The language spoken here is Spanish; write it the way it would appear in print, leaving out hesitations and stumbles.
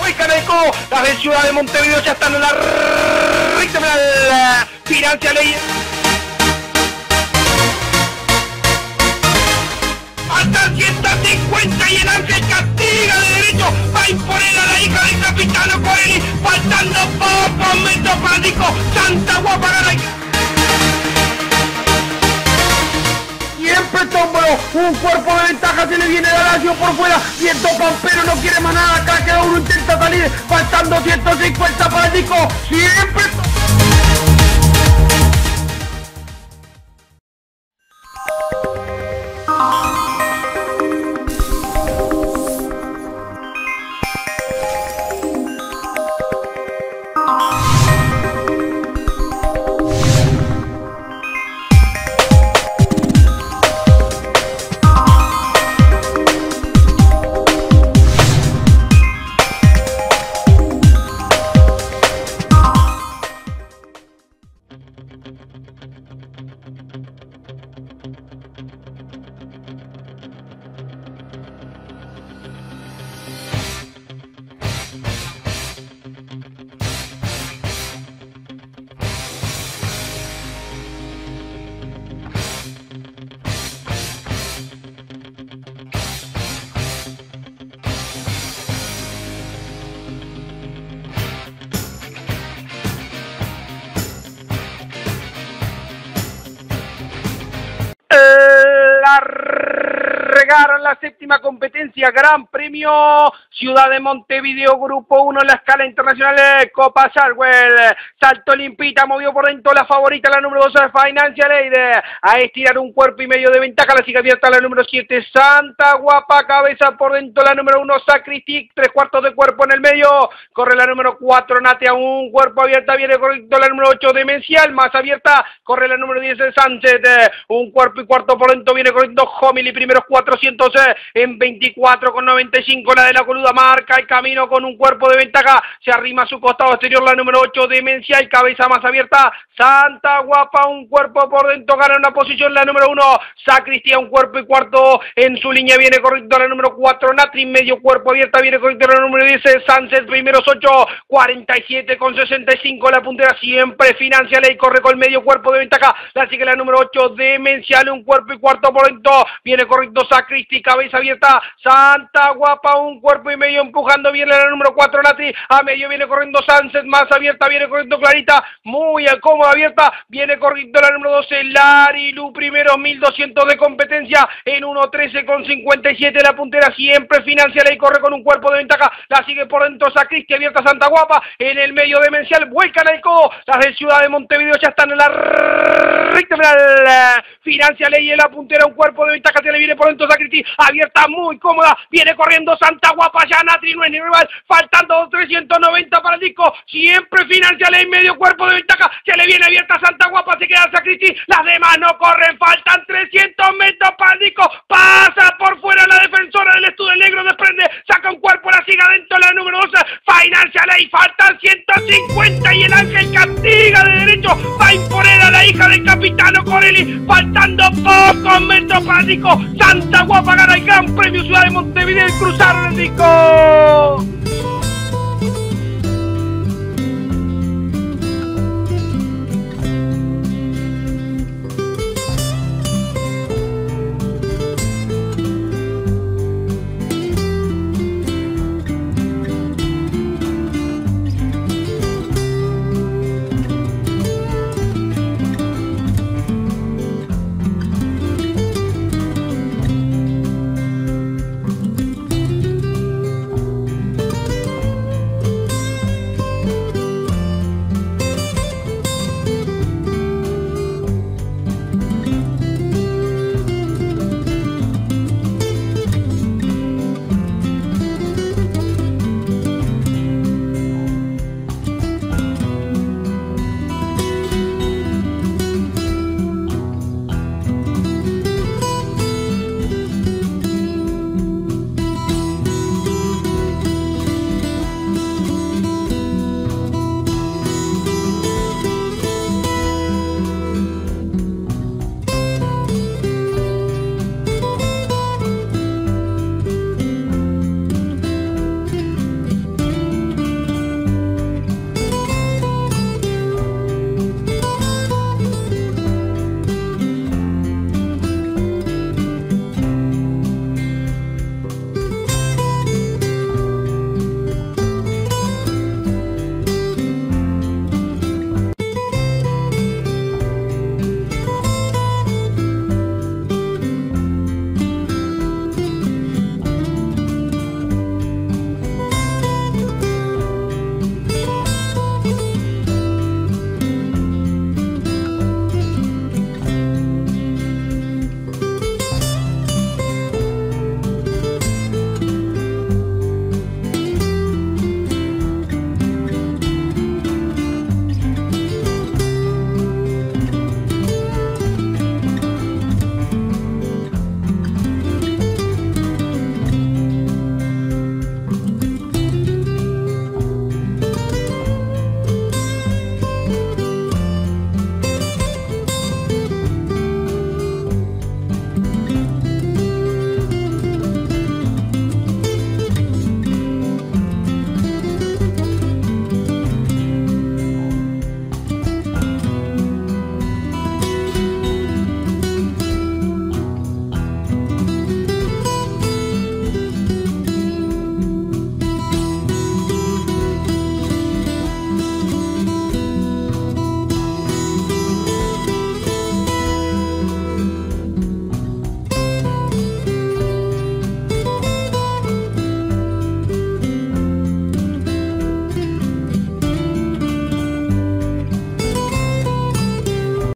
vuelcan el codo, las de Ciudad de Montevideo ya están en la recta final. Financia Ley. Hasta 150 y el Ángel castiga de derecho, va a imponer a la hija del capitano Corelli, faltando pocos metros para Nico. Santa Guapa gana. Siempre Tómbolo, un cuerpo de ventaja, se le viene de Lazio por fuera, Viento Pampero no quiere más nada, acá queda uno, intenta salir, faltando 150 para Nico, siempre regaron la séptima competencia, Gran Premio Ciudad de Montevideo, Grupo 1 en la escala internacional de Copa Charwell. Salto limpita, movió por dentro la favorita, la número 12 de Financial Aid, a estirar un cuerpo y medio de ventaja, la sigue abierta la número 7, Santa Guapa, cabeza por dentro la número 1, Sacristi, 3/4 de cuerpo en el medio, corre la número 4, Natea, un cuerpo abierta, viene correcto la número 8, Demencial, más abierta, corre la número 10, Sunset, un cuerpo y cuarto por dentro, viene correcto Homily, primeros 400 en 24,95, la de la Coluda marca el camino con un cuerpo de ventaja, se arrima a su costado exterior la número 8, Demencial, cabeza más abierta, Santa Guapa, un cuerpo por dentro, gana una posición la número 1, Sacristía, un cuerpo y cuarto en su línea, viene correcto la número 4, Natri, medio cuerpo abierta, viene correcto la número 10, Sunset, primeros 8, 47,65, la puntera siempre Financial y corre con medio cuerpo de ventaja, la sigue la número 8, Demencial, un cuerpo y cuarto por dentro, viene correcto Sacristi, cabeza abierta, Santa Guapa, un cuerpo y medio empujando, viene la número 4, Natri, a medio viene corriendo Sunset, más abierta, viene corriendo Clarita, muy cómoda abierta, viene corriendo la número 12, Larilu, primeros 1200 de competencia, en 1:13,57, la puntera siempre Financial y corre con un cuerpo de ventaja, la sigue por dentro Sacristi, abierta Santa Guapa, en el medio Demencial, vuelcan el codo, las de Ciudad de Montevideo ya están en la recta final, Financial y en la puntera, un cuerpo de ventaja, se le viene por dentro Sacristi, abierta muy cómoda, viene corriendo Santa Guapa, ya Natri no es ni rival, faltando 390 para el disco, siempre Financial y medio cuerpo de ventaja, se le viene abierta Santa Guapa, se queda Sacristi, las demás no corren, faltan 300 metros para el disco, pasa por fuera la defensora del estudio negro, desprende, saca un cuerpo, la sigue adentro la número 12, Financial y faltan 150 y el Ángel castiga de derecho, va a imponer a la hija del capitano Corelli, faltando pocos metros para el disco, Santa Guapa gana el Gran Premio Ciudad de Montevideo, cruzaron el disco.